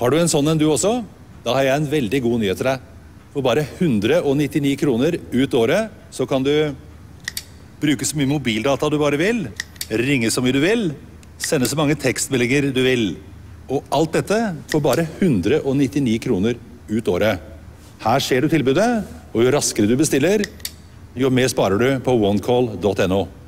Har du en sånn en du også? Da har jeg en veldig god nyhet til deg. For bare 199 kroner ut året, så kan du bruke så mye mobildata du bare vil, ringe så mye du vil, sende så mange tekstmeldinger du vil. Og alt dette for bare 199 kroner ut året. Her ser du tilbudet, og jo raskere du bestiller, jo mer sparer du på onecall.no.